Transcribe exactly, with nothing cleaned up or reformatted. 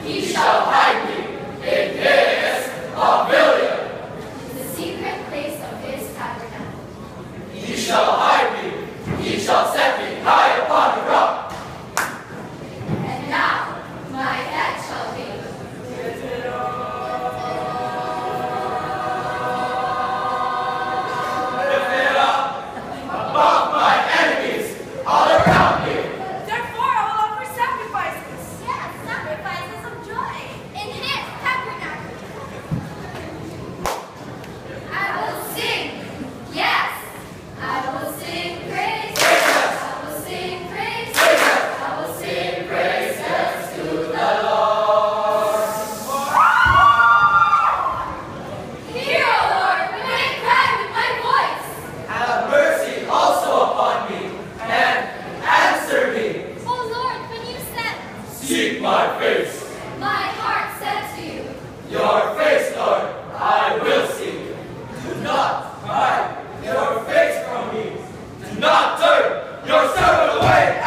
He shall hide me in his pavilion. The secret place of his tabernacle. He shall hide me. He shall set me high upon a rock. And now my head shall be Lifted up above my enemies all around me. Therefore I will offer sacrifices. yes, sacrifices of joy in his tabernacle. I will sing, yes, I will sing praise. I will sing praise. I will sing praises to the Lord. Hear, O Lord, when I cry with my voice. Have mercy also upon me, and answer me. O Lord, when you said, Seek my face. my heart said to you, Your face, Lord, I will seek. Do not hide your face from me. Do not turn your servant away.